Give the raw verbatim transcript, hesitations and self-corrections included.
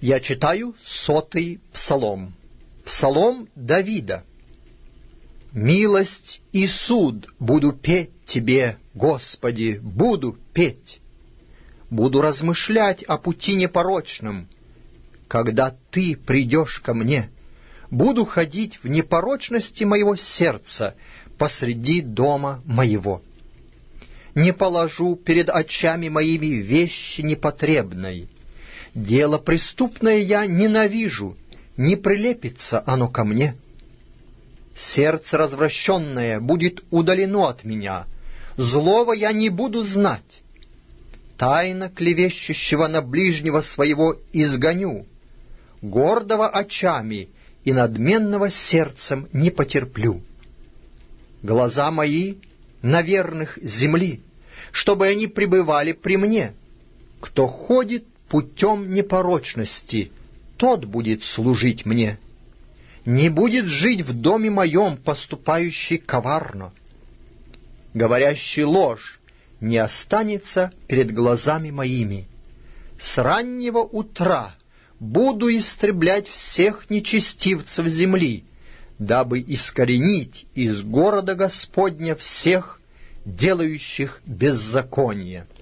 Я читаю сотый псалом. Псалом Давида. «Милость и суд буду петь Тебе, Господи, буду петь. Буду размышлять о пути непорочном. Когда Ты придешь ко мне, буду ходить в непорочности моего сердца посреди дома моего. Не положу перед очами моими вещи непотребной. Дело преступное я ненавижу, не прилепится оно ко мне. Сердце развращенное будет удалено от меня, злого я не буду знать. Тайно клевещущего на ближнего своего изгоню, гордого очами и надменного сердцем не потерплю. Глаза мои на верных земли, чтобы они пребывали при мне. Кто ходит путем непорочности, тот будет служить мне. Не будет жить в доме моем поступающий коварно. Говорящий ложь не останется перед глазами моими. С раннего утра буду истреблять всех нечестивцев земли, дабы искоренить из города Господня всех, делающих беззаконие».